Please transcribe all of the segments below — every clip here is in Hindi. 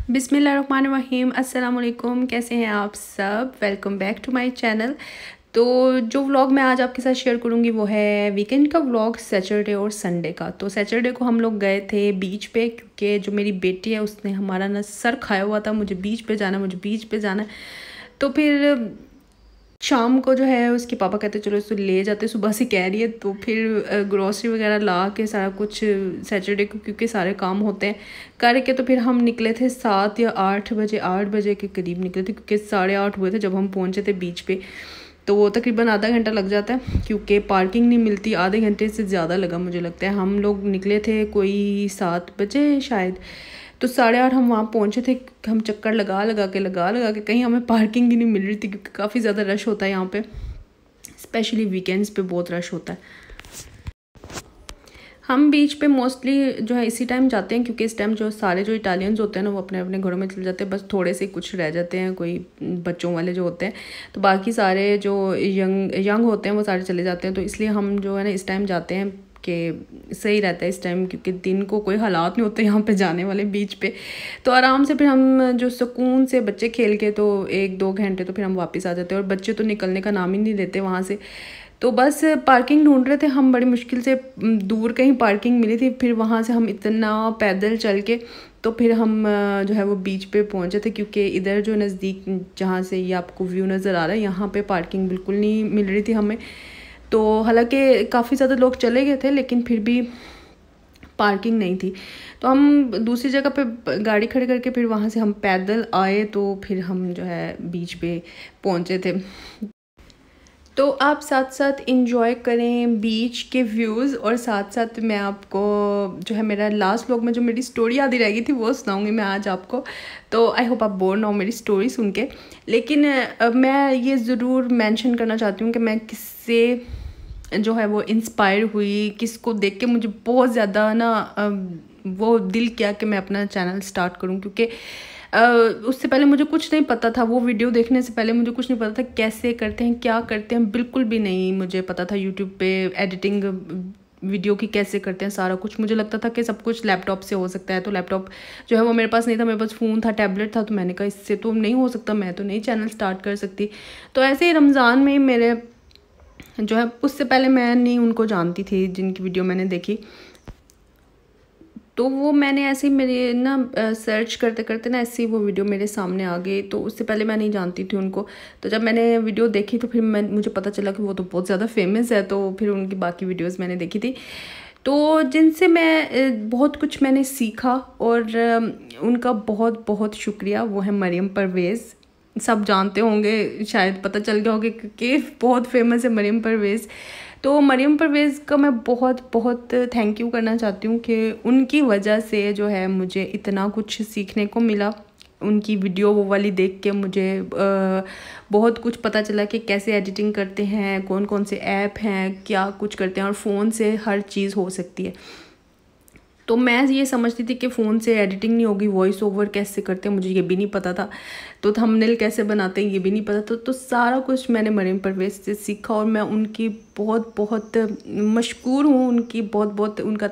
बिस्मिल्लाहिर्रहमानिर्रहीम, अस्सलाम वालेकुम। कैसे हैं आप सब? Welcome back to my channel. तो जो व्लॉग मैं आज आपके साथ शेयर करूंगी वो है वीकेंड का व्लॉग, सैटरडे और संडे का। तो सैटरडे को हम लोग गए थे बीच पे, क्योंकि जो मेरी बेटी है उसने हमारा ना सर खाया हुआ था, मुझे बीच पे जाना, मुझे बीच पे जाना। तो फिर शाम को जो है उसके पापा कहते चलो इसको ले जाते, सुबह से कह रही है। तो फिर ग्रोसरी वगैरह ला के सारा कुछ सैटरडे को, क्योंकि सारे काम होते हैं करके, तो फिर हम निकले थे 7 या 8 बजे, 8 बजे के करीब निकले थे, क्योंकि 8:30 हुए थे जब हम पहुंचे थे बीच पे। तो वो तकरीबन आधा घंटा लग जाता है, क्योंकि पार्किंग नहीं मिलती। आधे घंटे से ज़्यादा लगा मुझे लगता है। हम लोग निकले थे कोई 7 बजे शायद, तो 8:30 हम वहाँ पहुँचे थे। हम चक्कर लगा लगा के कहीं हमें पार्किंग ही नहीं मिल रही थी, क्योंकि काफ़ी ज़्यादा रश होता है यहाँ पे, स्पेशली वीकेंड्स पे बहुत रश होता है। हम बीच पे मोस्टली जो है इसी टाइम जाते हैं, क्योंकि इस टाइम जो सारे जो इटालियंस होते हैं ना वो अपने अपने घरों में चले जाते हैं। बस थोड़े से कुछ रह जाते हैं, कोई बच्चों वाले जो होते हैं, तो बाकी सारे जो यंग होते हैं वो सारे चले जाते हैं। तो इसलिए हम जो है ना इस टाइम जाते हैं कि सही रहता है इस टाइम, क्योंकि दिन को कोई हालात नहीं होते यहाँ पे जाने वाले बीच पे। तो आराम से फिर हम जो सुकून से बच्चे खेल के तो 1-2 घंटे तो फिर हम वापस आ जाते हैं। और बच्चे तो निकलने का नाम ही नहीं लेते वहाँ से। तो बस पार्किंग ढूंढ रहे थे हम, बड़ी मुश्किल से दूर कहीं पार्किंग मिली थी। फिर वहाँ से हम इतना पैदल चल के तो फिर हम जो है वो बीच पे पहुँचे थे, क्योंकि इधर जो नज़दीक जहाँ से ये आपको व्यू नज़र आ रहा है यहाँ पे पार्किंग बिल्कुल नहीं मिल रही थी हमें। तो हालांकि काफ़ी ज़्यादा लोग चले गए थे, लेकिन फिर भी पार्किंग नहीं थी। तो हम दूसरी जगह पे गाड़ी खड़ी करके फिर वहाँ से हम पैदल आए। तो फिर हम जो है बीच पे पहुँचे थे। तो आप साथ साथ इंजॉय करें बीच के व्यूज़, और साथ साथ मैं आपको जो है मेरा लास्ट व्लॉग में जो मेरी स्टोरी याद ही रह गई थी वो सुनाऊंगी मैं आज आपको। तो आई होप आप बोर ना हो मेरी स्टोरी सुन के। लेकिन मैं ये ज़रूर मेंशन करना चाहती हूँ कि मैं किससे जो है वो इंस्पायर हुई, किसको देख के मुझे बहुत ज़्यादा ना वो दिल किया कि मैं अपना चैनल स्टार्ट करूँ। क्योंकि उससे पहले मुझे कुछ नहीं पता था, वो वीडियो देखने से पहले मुझे कुछ नहीं पता था कैसे करते हैं, क्या करते हैं, बिल्कुल भी नहीं मुझे पता था। यूट्यूब पे एडिटिंग वीडियो की कैसे करते हैं सारा कुछ, मुझे लगता था कि सब कुछ लैपटॉप से हो सकता है। तो लैपटॉप जो है वो मेरे पास नहीं था, मेरे पास फ़ोन था, टैबलेट था। तो मैंने कहा इससे तो नहीं हो सकता, मैं तो नहीं चैनल स्टार्ट कर सकती। तो ऐसे ही रमज़ान में मेरे जो है, उससे पहले मैं नहीं उनको जानती थी जिनकी वीडियो मैंने देखी। तो वो मैंने ऐसे ही मेरे ना सर्च करते करते ना ऐसे ही वो वीडियो मेरे सामने आ गई। तो उससे पहले मैं नहीं जानती थी उनको। तो जब मैंने वीडियो देखी तो फिर मुझे पता चला कि वो तो बहुत ज़्यादा फेमस है। तो फिर उनकी बाकी वीडियोस मैंने देखी थी, तो जिनसे मैं बहुत कुछ मैंने सीखा। और उनका बहुत बहुत शुक्रिया। वो है मरियम परवेज़। सब जानते होंगे, शायद पता चल गया होगा कि बहुत फेमस है मरियम परवेज़। तो मरियम परवेज़ का मैं बहुत बहुत थैंक यू करना चाहती हूँ कि उनकी वजह से जो है मुझे इतना कुछ सीखने को मिला। उनकी वीडियो वो वाली देख के मुझे बहुत कुछ पता चला कि कैसे एडिटिंग करते हैं, कौन कौन से ऐप हैं, क्या कुछ करते हैं, और फ़ोन से हर चीज़ हो सकती है। तो मैं ये समझती थी कि फ़ोन से एडिटिंग नहीं होगी, वॉइस ओवर कैसे करते हैं मुझे ये भी नहीं पता था। तो थंबनेल कैसे बनाते हैं ये भी नहीं पता था। तो सारा कुछ मैंने मरियम परवेज़ से सीखा, और मैं उनकी बहुत बहुत मशकूर हूँ। उनकी बहुत बहुत उनका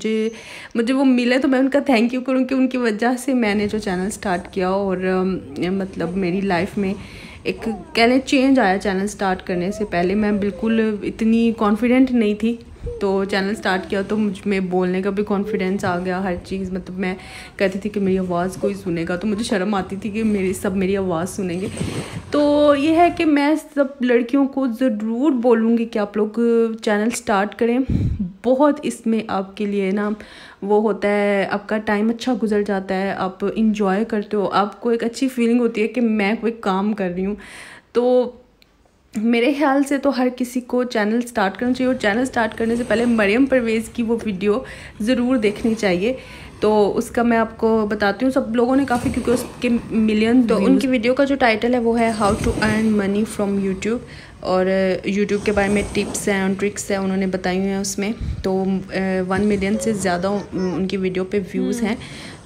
मुझे वो मिले तो मैं उनका थैंक यू करूँ कि उनकी वजह से मैंने जो चैनल स्टार्ट किया। और मतलब मेरी लाइफ में एक कह लें चेंज आया चैनल स्टार्ट करने से पहले। मैं बिल्कुल इतनी कॉन्फिडेंट नहीं थी, तो चैनल स्टार्ट किया तो मुझ में बोलने का भी कॉन्फिडेंस आ गया, हर चीज़। मतलब मैं कहती थी कि मेरी आवाज़ कोई सुनेगा, तो मुझे शर्म आती थी कि मेरी आवाज़ सुनेंगे। तो ये है कि मैं सब लड़कियों को ज़रूर बोलूँगी कि आप लोग चैनल स्टार्ट करें। बहुत इसमें आपके लिए ना वो होता है, आपका टाइम अच्छा गुजर जाता है, आप इंजॉय करते हो, आपको एक अच्छी फीलिंग होती है कि मैं कोई काम कर रही हूँ। तो मेरे ख्याल से तो हर किसी को चैनल स्टार्ट करना चाहिए, और चैनल स्टार्ट करने से पहले मरियम परवेज़ की वो वीडियो ज़रूर देखनी चाहिए। तो उसका मैं आपको बताती हूँ, सब लोगों ने काफ़ी, क्योंकि उसके मिलियन। तो उनकी वीडियो का जो टाइटल है वो है how to earn money from YouTube, और यूट्यूब के बारे में टिप्स हैं और ट्रिक्स हैं उन्होंने बताई हुई हैं उसमें। तो 1 मिलियन से ज़्यादा उनकी वीडियो पे व्यूज़ हैं।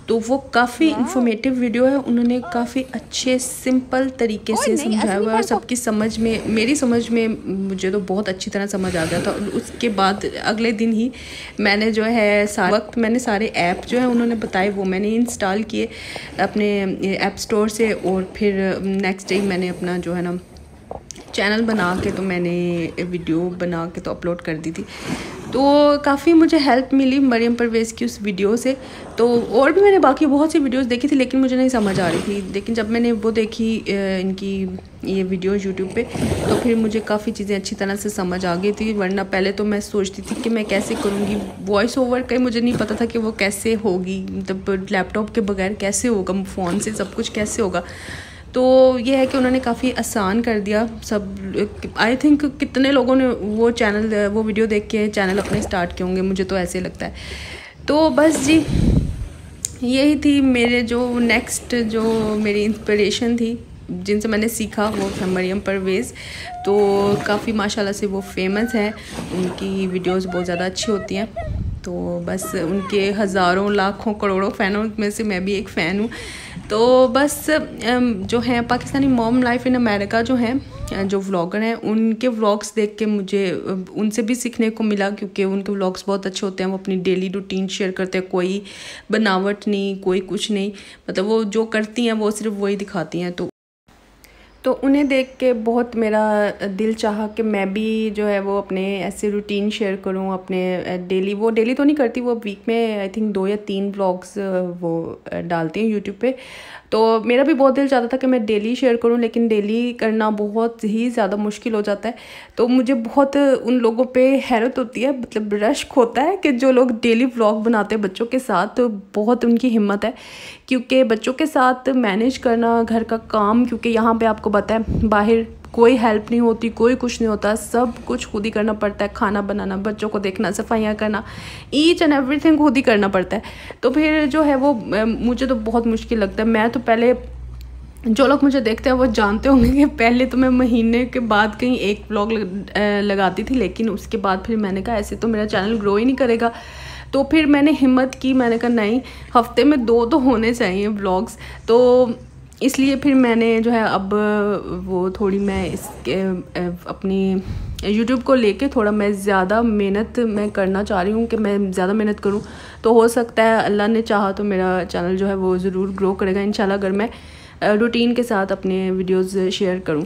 तो वो काफ़ी इंफॉर्मेटिव वीडियो है। उन्होंने काफ़ी अच्छे सिंपल तरीके से समझाया हुआ है, सबकी समझ में, मेरी समझ में मुझे तो बहुत अच्छी तरह समझ आ गया था। उसके बाद अगले दिन ही मैंने जो है मैंने सारे ऐप जो है उन्होंने बताए वो मैंने इंस्टॉल किए अपने ऐप स्टोर से, और फिर नेक्स्ट डे मैंने अपना जो है ना चैनल बना के तो मैंने वीडियो बना के तो अपलोड कर दी थी। तो काफ़ी मुझे हेल्प मिली मरियम परवेज़ की उस वीडियो से। तो और भी मैंने बाकी बहुत सी वीडियोस देखी थी लेकिन मुझे नहीं समझ आ रही थी, लेकिन जब मैंने वो देखी इनकी ये वीडियो यूट्यूब पे तो फिर मुझे काफ़ी चीज़ें अच्छी तरह से समझ आ गई थी। वरना पहले तो मैं सोचती थी कि मैं कैसे करूँगी वॉइस ओवर का, मुझे नहीं पता था कि वो कैसे होगी, मतलब लैपटॉप के बगैर कैसे होगा, फ़ोन से सब कुछ कैसे होगा। तो ये है कि उन्होंने काफ़ी आसान कर दिया सब। आई थिंक कितने लोगों ने वो वीडियो देख के चैनल अपने स्टार्ट किए होंगे, मुझे तो ऐसे लगता है। तो बस जी यही थी मेरे जो नेक्स्ट जो मेरी इंस्पिरेशन थी, जिनसे मैंने सीखा वो था मरियम परवेज़। तो काफ़ी माशाल्लाह से वो फेमस है, उनकी वीडियोस बहुत ज़्यादा अच्छी होती हैं। तो बस उनके हज़ारों लाखों करोड़ों फ़ैनों में से मैं भी एक फ़ैन हूँ। तो बस जो हैं Pakistani mom life in America जो हैं जो व्लॉगर हैं, उनके व्लॉग्स देख के मुझे उनसे भी सीखने को मिला, क्योंकि उनके व्लॉग्स बहुत अच्छे होते हैं। वो अपनी डेली रूटीन शेयर करते हैं, कोई बनावट नहीं, कोई कुछ नहीं, मतलब वो जो करती हैं वो सिर्फ वही दिखाती हैं। तो उन्हें देख के बहुत मेरा दिल चाहा कि मैं भी जो है वो अपने ऐसे रूटीन शेयर करूं अपने डेली। वो डेली तो नहीं करती, वो वीक में आई थिंक 2 या 3 व्लॉग्स वो डालती हैं यूट्यूब पे। तो मेरा भी बहुत दिल चाहता था कि मैं डेली शेयर करूं, लेकिन डेली करना बहुत ही ज़्यादा मुश्किल हो जाता है। तो मुझे बहुत उन लोगों पे हैरत होती है, मतलब रश्क होता है कि जो लोग डेली व्लॉग बनाते हैं बच्चों के साथ, तो बहुत उनकी हिम्मत है। क्योंकि बच्चों के साथ मैनेज करना घर का काम, क्योंकि यहाँ पे आपको पता है बाहर कोई हेल्प नहीं होती, कोई कुछ नहीं होता, सब कुछ खुद ही करना पड़ता है। खाना बनाना, बच्चों को देखना, सफाइयाँ करना, ईच एंड एवरीथिंग खुद ही करना पड़ता है। तो फिर जो है वो मुझे तो बहुत मुश्किल लगता है। मैं तो पहले, जो लोग मुझे देखते हैं वो जानते होंगे कि पहले तो मैं महीने के बाद कहीं एक व्लॉग लगाती थी, लेकिन उसके बाद फिर मैंने कहा ऐसे तो मेरा चैनल ग्रो ही नहीं करेगा। तो फिर मैंने हिम्मत की, मैंने कहा नहीं, हफ्ते में 2 तो होने चाहिए व्लॉग्स। तो इसलिए फिर मैंने जो है अब वो थोड़ी मैं इसके अपनी यूट्यूब को लेके थोड़ा मैं ज़्यादा मेहनत मैं करना चाह रही हूँ कि मैं ज़्यादा मेहनत करूँ। तो हो सकता है अल्लाह ने चाहा तो मेरा चैनल जो है वो ज़रूर ग्रो करेगा इंशाल्लाह, अगर मैं रूटीन के साथ अपने वीडियोस शेयर करूँ,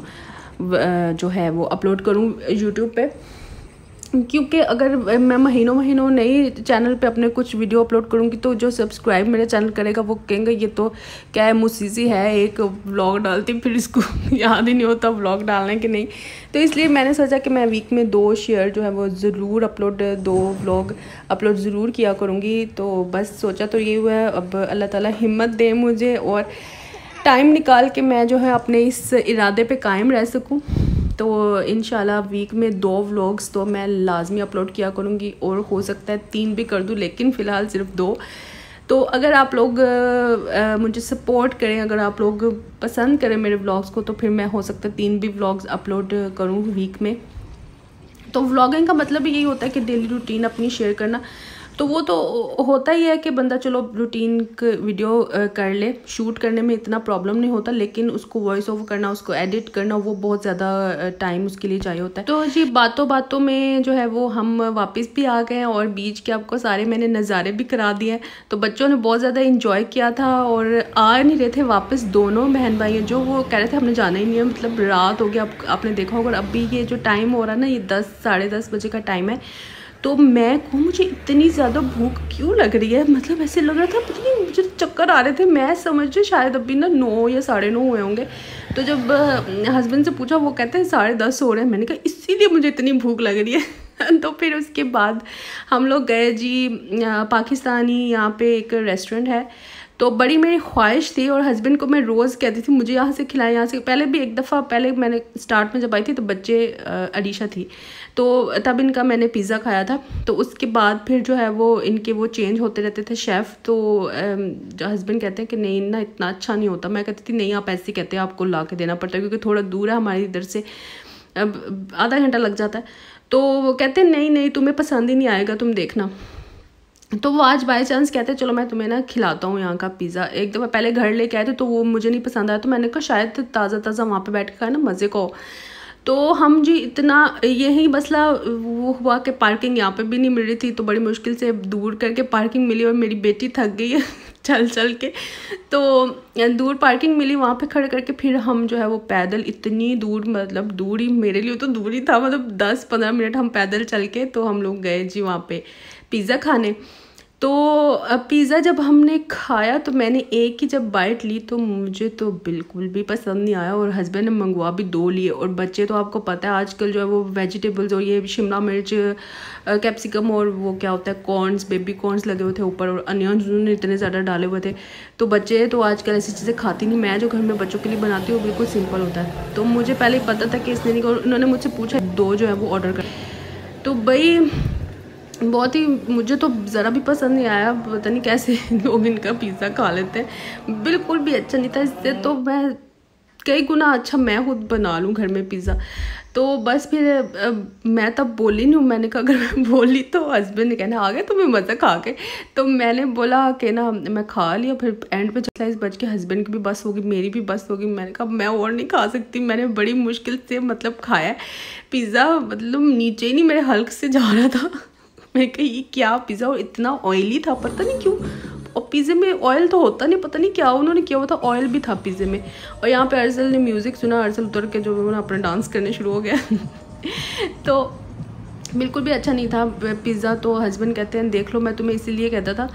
जो है वो अपलोड करूँ यूट्यूब पे। क्योंकि अगर मैं महीनों नहीं चैनल पे अपने कुछ वीडियो अपलोड करूँगी तो जो सब्सक्राइब मेरे चैनल करेगा वो कहेंगे ये तो क्या है, मुसीसी है, एक व्लॉग डालती फिर इसको याद ही नहीं होता व्लॉग डालने के नहीं। तो इसलिए मैंने सोचा कि मैं वीक में 2 शेयर जो है वो ज़रूर अपलोड, 2 व्लॉग अपलोड ज़रूर किया करूँगी। तो बस सोचा तो ये हुआ है, अब अल्लाह ताला हिम्मत दे मुझे और टाइम निकाल के मैं जो है अपने इस इरादे पे कायम रह सकूं। तो इंशाल्लाह वीक में 2 व्लॉग्स तो मैं लाजमी अपलोड किया करूँगी, और हो सकता है 3 भी कर दूँ, लेकिन फ़िलहाल सिर्फ 2। तो अगर आप लोग मुझे सपोर्ट करें, अगर आप लोग पसंद करें मेरे व्लॉग्स को, तो फिर मैं हो सकता है 3 भी व्लॉग्स अपलोड करूँ वीक में। तो व्लॉगिंग का मतलब ही यही होता है कि डेली रूटीन अपनी शेयर करना। तो वो तो होता ही है कि बंदा चलो रूटीन वीडियो कर ले, शूट करने में इतना प्रॉब्लम नहीं होता, लेकिन उसको वॉइस ओवर करना, उसको एडिट करना, वो बहुत ज़्यादा टाइम उसके लिए चाहिए होता है। तो जी बातों में जो है वो हम वापस भी आ गए हैं, और बीच के आपको सारे मैंने नज़ारे भी करा दिए हैं। तो बच्चों ने बहुत ज़्यादा इंजॉय किया था, और आ नहीं रहे थे वापस, दोनों बहन भाई जो वो कह रहे थे हमने जाना ही नहीं है, मतलब रात हो गया, आपने देखा होगा। अभी ये जो टाइम हो रहा है ना, ये 10 साढ़े 10 बजे का टाइम है। तो मैं को मुझे इतनी ज़्यादा भूख क्यों लग रही है, मतलब ऐसे लग रहा था पता नहीं, मुझे चक्कर आ रहे थे। मैं समझ रही शायद अभी ना 9 या 9:30 हुए होंगे। तो जब हस्बैंड से पूछा, वो कहते हैं 10:30 हो रहे हैं। मैंने कहा इसीलिए मुझे इतनी भूख लग रही है। तो फिर उसके बाद हम लोग गए जी पाकिस्तानी, यहाँ पे एक रेस्टोरेंट है। तो बड़ी मेरी ख्वाहिश थी, और हस्बैंड को मैं रोज़ कहती थी मुझे यहाँ से खिलाएं, यहाँ से। पहले भी एक दफ़ा पहले मैंने स्टार्ट में जब आई थी तो बच्चे अलीशा थी, तो तब इनका मैंने पिज़्ज़ा खाया था। तो उसके बाद फिर जो है वो इनके वो चेंज होते रहते थे शेफ़। तो हस्बैंड कहते हैं कि नहीं ना इतना अच्छा नहीं होता। मैं कहती थी नहीं आप ऐसे कहते हैं, आपको ला के देना पड़ता है, क्योंकि थोड़ा दूर है हमारे इधर से, अब आधा घंटा लग जाता है। तो वो कहते हैं नहीं तुम्हें पसंद ही नहीं आएगा, तुम देखना। तो वो आज बाय चांस कहते हैं चलो मैं तुम्हें ना खिलाता हूँ यहाँ का पिज़्ज़ा। एक दफ़ा पहले घर लेके आए थे तो वो मुझे नहीं पसंद आया, तो मैंने कहा शायद ताज़ा ताज़ा वहाँ पे बैठ के खाए ना मज़े को। तो हम जी इतना यही मसला वो हुआ कि पार्किंग यहाँ पे भी नहीं मिल रही थी, तो बड़ी मुश्किल से दूर करके पार्किंग मिली और मेरी बेटी थक गई है चल चल के, तो दूर पार्किंग मिली, वहाँ पे खड़े करके फिर हम जो है वो पैदल इतनी दूर, मतलब दूर ही मेरे लिए तो दूर ही था, मतलब 10-15 मिनट हम पैदल चल के तो हम लोग गए जी वहाँ पे पिज़्ज़ा खाने। तो पिज़्ज़ा जब हमने खाया तो मैंने एक ही जब बाइट ली तो मुझे तो बिल्कुल भी पसंद नहीं आया, और हस्बैंड ने मंगवा भी 2 लिए। और बच्चे तो आपको पता है आजकल जो है वो वेजिटेबल्स और ये शिमला मिर्च, कैप्सिकम और वो क्या होता है कॉर्न्स, बेबी कॉर्न्स लगे हुए थे ऊपर, और अनियंस उन्होंने इतने ज़्यादा डाले हुए थे। तो बच्चे तो आजकल ऐसी चीज़ें खाती नहीं। मैं जो घर में बच्चों के लिए बनाती हूँ वो बिल्कुल सिंपल होता है। तो मुझे पहले ही पता था कि इसने नहीं, उन्होंने मुझसे पूछा 2 जो है वो ऑर्डर कर, तो भाई बहुत ही, मुझे तो ज़रा भी पसंद नहीं आया। पता नहीं कैसे लोग इनका पिज़्ज़ा खा लेते हैं, बिल्कुल भी अच्छा नहीं था। इससे तो मैं कई गुना अच्छा मैं खुद बना लूँ घर में पिज़्ज़ा। तो बस फिर मैं तब बोली नहीं हूँ, मैंने कहा अगर मैं बोली तो हस्बैंड ने कहना आ गया तुम्हें मज़ा खा के। तो मैंने बोला कि ना मैं खा लिया, फिर एंड पे 40 बज के हस्बैंड की भी बस होगी, मेरी भी बस होगी। मैंने कहा मैं और नहीं खा सकती, मैंने बड़ी मुश्किल से मतलब खाया पिज़्ज़ा, मतलब नीचे ही नहीं मेरे हल्क से जा रहा था। मैं कही ये क्या पिज़्ज़ा, और इतना ऑयली था पता नहीं क्यों, और पिज़्ज़े में ऑयल तो होता नहीं, पता नहीं क्या उन्होंने किया हुआ था, ऑयल भी था पिज़्ज़े में। और यहाँ पे अर्सल ने म्यूज़िक सुना, अर्सल उतर के जो है अपना डांस करने शुरू हो गया तो बिल्कुल भी अच्छा नहीं था पिज़्ज़ा। तो हस्बैंड कहते हैं देख लो मैं तुम्हें इसीलिए कहता था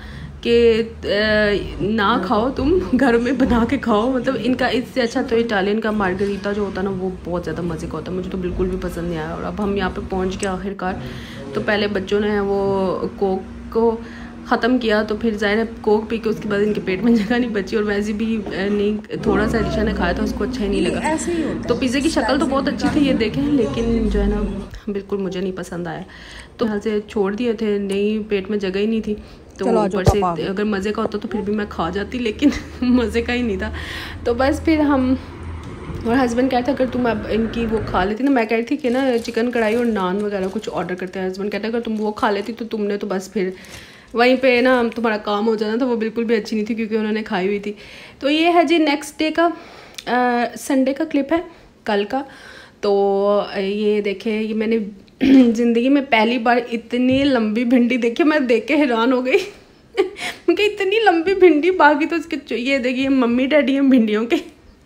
कि ना खाओ, तुम घर में बना के खाओ। मतलब इनका इससे अच्छा तो इटालियन का मार्गरीटा जो होता है ना वो बहुत ज़्यादा मज़े का होता है, मुझे तो बिल्कुल भी पसंद नहीं आया। और अब हम यहाँ पे पहुँच गए आखिरकार। तो पहले बच्चों ने वो कोक को ख़त्म किया, तो फिर ज़ाहिर है कोक पी के उसके बाद इनके पेट में जगह नहीं बची, और वैसे भी नहीं, थोड़ा सा रिशा ने खाया था उसको अच्छा ही नहीं लगा। तो पिज़्ज़े की शक्ल तो बहुत अच्छी थी ये देखें, लेकिन जो है ना बिल्कुल मुझे नहीं पसंद आया। तो हाल से छोड़ दिए थे, नहीं पेट में जगह ही नहीं थी। तो ऊपर से अगर मज़े का होता तो फिर भी मैं खा जाती, लेकिन मज़े का ही नहीं था। तो बस फिर हम, और हस्बैंड कहता अगर तुम अब इनकी वो खा लेती ना, मैं कह रही थी कि ना चिकन कढ़ाई और नान वगैरह कुछ ऑर्डर करते हैं। हस्बैंड कहता अगर तुम वो खा लेती तो तुमने तो बस फिर वहीं पे ना तुम्हारा काम हो जाना था। वो बिल्कुल भी अच्छी नहीं थी क्योंकि उन्होंने खाई हुई थी। तो ये है जी नेक्स्ट डे का, संडे का क्लिप है कल का। तो ये देखे, ये मैंने ज़िंदगी में पहली बार इतनी लंबी भिंडी देखी, मैं देख के हैरान हो गई क्योंकि इतनी लंबी भिंडी, बाकी तो इसके ये देखिए मम्मी डैडी हैं भिंडियों के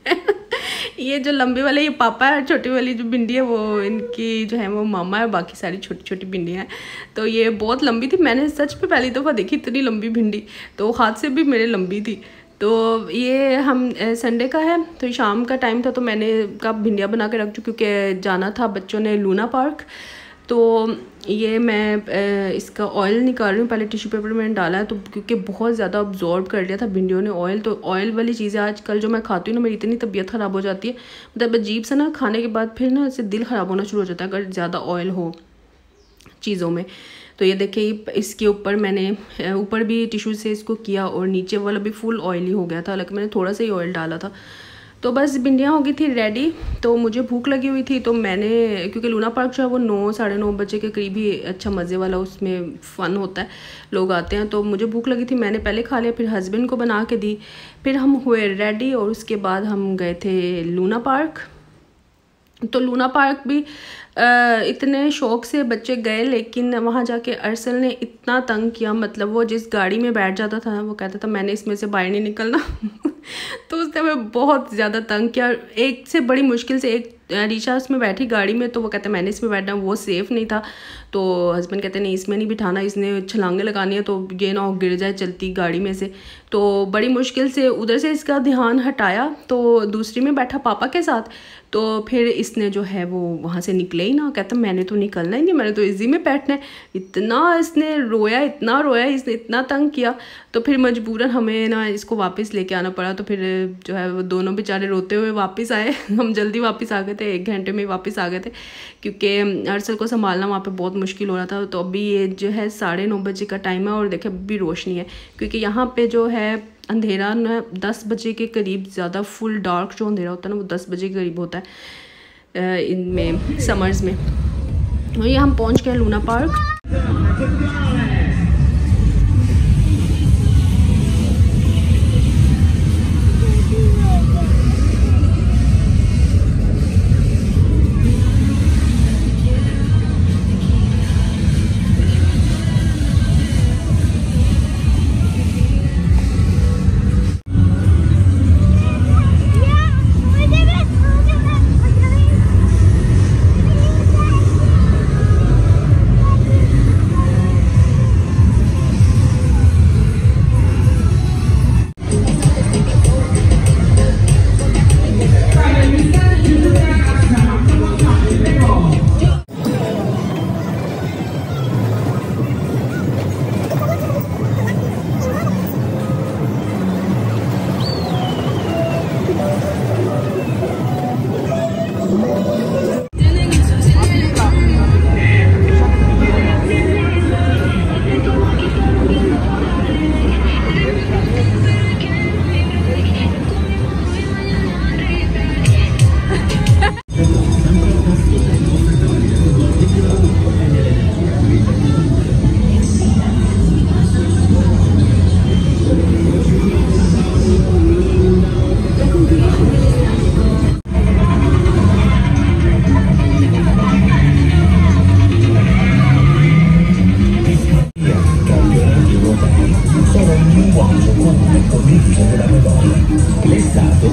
ये जो लंबी वाले ये पापा है, छोटी वाली जो भिंडी है वो इनकी जो है वो मामा है, बाकी सारी छोटी छोटी भिंडियाँ हैं। तो ये बहुत लंबी थी, मैंने सच पे पहली दफ़ा देखी इतनी लंबी भिंडी, तो हाथ से भी मेरे लंबी थी। तो ये हम संडे का है, तो शाम का टाइम था, तो मैंने कहा भिंडियाँ बना के रख दूँ क्योंकि जाना था बच्चों ने लूना पार्क। तो ये मैं इसका ऑयल निकाल रही हूँ, पहले टिश्यू पेपर में डाला है तो क्योंकि बहुत ज़्यादा अब्जॉर्ब कर लिया था भिंडियों ने ऑयल। तो ऑयल वाली चीज़ें आजकल जो मैं खाती हूँ ना, मेरी इतनी तबीयत ख़राब हो जाती है, मतलब अजीब सा ना खाने के बाद फिर ना ऐसे दिल ख़राब होना शुरू हो जाता है अगर ज़्यादा ऑयल हो चीज़ों में। तो ये देखिए इसके ऊपर मैंने ऊपर भी टिश्यू से इसको किया और नीचे वाला भी फुल ऑयली हो गया था, हालांकि मैंने थोड़ा सा ही ऑयल डाला था। तो बस भिंडियाँ हो गई थी रेडी। तो मुझे भूख लगी हुई थी, तो मैंने, क्योंकि लूना पार्क जो है वो 9-9:30 बजे के करीब ही अच्छा मज़े वाला उसमें फ़न होता है, लोग आते हैं। तो मुझे भूख लगी थी, मैंने पहले खा लिया, फिर हस्बैंड को बना के दी, फिर हम हुए रेडी और उसके बाद हम गए थे लूना पार्क। तो लूना पार्क भी इतने शौक से बच्चे गए, लेकिन वहाँ जाके अरसल ने इतना तंग किया, मतलब वो जिस गाड़ी में बैठ जाता था वो कहता था मैंने इसमें से बाहर नहीं निकलना तो उसने हमें बहुत ज़्यादा तंग किया। एक से बड़ी मुश्किल से एक रीशा उसमें बैठी गाड़ी में, तो वो कहते मैंने इसमें बैठना, वो सेफ़ नहीं था। तो हस्बैंड कहते नहीं इसमें नहीं बिठाना, इसने छलांगे लगानी है तो ये ना गिर जाए चलती गाड़ी में से। तो बड़ी मुश्किल से उधर से इसका ध्यान हटाया, तो दूसरी में बैठा पापा के साथ। तो फिर इसने जो है वो वहाँ से निकले ही ना, कहता मैंने तो निकलना ही नहीं, मैंने तो इसी में बैठना है। इतना इसने रोया, इतना रोया, इसने इतना तंग किया। तो फिर मजबूरन हमें ना इसको वापस लेके आना पड़ा। तो फिर जो है वो दोनों बेचारे रोते हुए वापस आए हम जल्दी वापस आ गए थे, 1 घंटे में वापस आ गए थे, क्योंकि अरसल को संभालना वहाँ पे बहुत मुश्किल हो रहा था। तो अभी ये जो है 9:30 बजे का टाइम है और देखे अभी रोशनी है, क्योंकि यहाँ पे जो है अंधेरा न 10 बजे के करीब, ज़्यादा फुल डार्क जो अंधेरा होता है ना वो 10 बजे के करीब होता है इनमें समर्स में। और ये हम पहुँच गए Luna Park.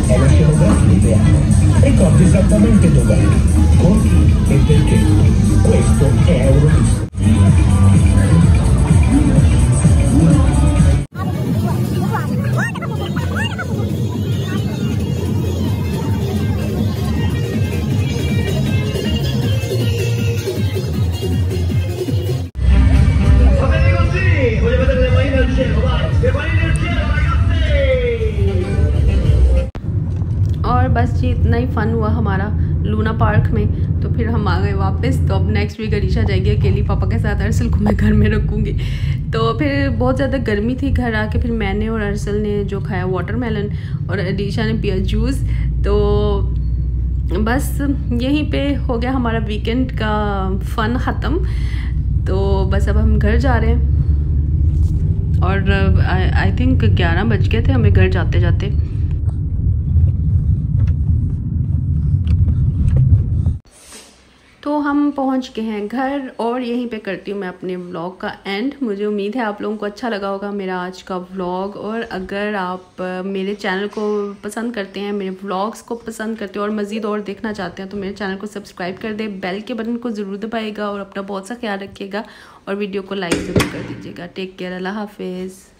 È la scenografia ideale. Ricordi esattamente dov'è, con chi e perché. Questo è Eurodisco. और बस जी इतना ही फ़न हुआ हमारा लूना पार्क में। तो फिर हम आ गए वापस। तो अब नेक्स्ट वीक अरीशा जाएगी अकेली पापा के साथ, अरसल को मैं घर में रखूँगी। तो फिर बहुत ज़्यादा गर्मी थी, घर आके फिर मैंने और अरसल ने जो खाया वाटरमेलन और अरीशा ने पिया जूस। तो बस यहीं पे हो गया हमारा वीकेंड का फ़न ख़त्म। तो बस अब हम घर जा रहे हैं और आई थिंक 11 बज गए थे हमें घर जाते जाते। तो हम पहुंच गए हैं घर और यहीं पे करती हूँ मैं अपने व्लॉग का एंड। मुझे उम्मीद है आप लोगों को अच्छा लगा होगा मेरा आज का व्लॉग। और अगर आप मेरे चैनल को पसंद करते हैं, मेरे व्लॉग्स को पसंद करते हो और मज़ीद और देखना चाहते हैं तो मेरे चैनल को सब्सक्राइब कर दें, बेल के बटन को ज़रूर दबाइएगा और अपना बहुत सा ख्याल रखिएगा और वीडियो को लाइक ज़रूर कर दीजिएगा। टेक केयर, अल्लाह हाफिज़।